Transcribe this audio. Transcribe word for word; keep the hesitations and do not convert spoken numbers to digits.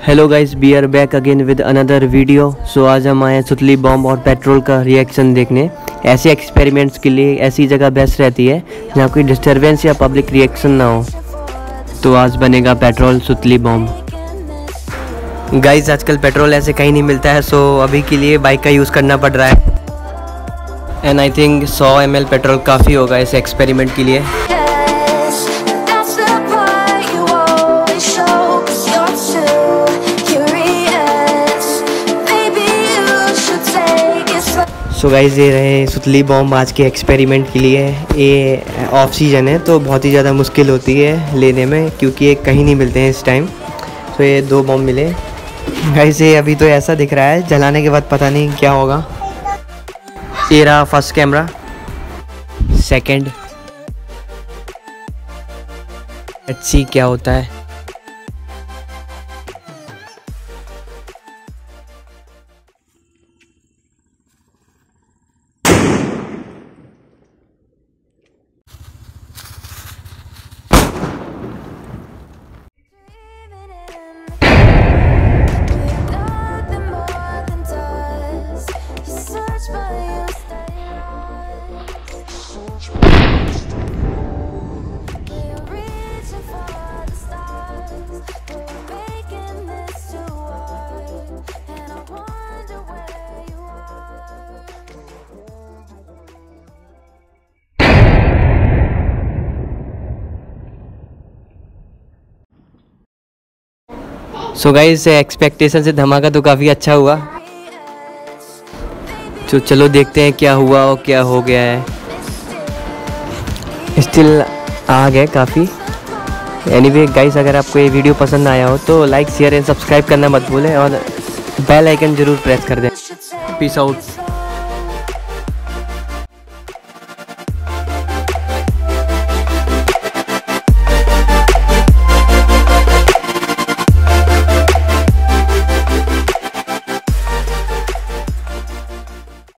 Hello guys, we are back again with another video. So आज हम आए हैं सुतली बॉम्ब और पेट्रोल का रिएक्शन देखने। ऐसे एक्सपेरिमेंट्स के लिए ऐसी जगह बेस्ट रहती है जहाँ कोई डिस्टरबेंस या पब्लिक रिएक्शन ना हो। तो आज बनेगा पेट्रोल सुतली बॉम्ब। गाइस आजकल पेट्रोल ऐसे कहीं नहीं मिलता है, सो अभी के लिए बाइक का यूज़ करना पड़ रहा है। एंड आई थिंक सौ एम एल पेट्रोल काफ़ी होगा इस एक्सपेरिमेंट के लिए। सो गाइस ये रहे सुतली बॉम्ब आज के एक्सपेरिमेंट के लिए। ये ऑफ सीजन है तो बहुत ही ज़्यादा मुश्किल होती है लेने में, क्योंकि ये कहीं नहीं मिलते हैं इस टाइम। तो ये दो बॉम्ब मिले गाइस। ये अभी तो ऐसा दिख रहा है, जलाने के बाद पता नहीं क्या होगा। ये रहा first camera, second, let's see क्या होता है। सो गाइस एक्सपेक्टेशन से धमाका तो काफ़ी अच्छा हुआ। तो चलो देखते हैं क्या हुआ और क्या हो गया है। स्टिल आग है काफ़ी। एनीवे गाइस, अगर आपको ये वीडियो पसंद आया हो तो लाइक शेयर एंड सब्सक्राइब करना मत भूलें और बेल आइकन ज़रूर प्रेस कर दें। Peace out.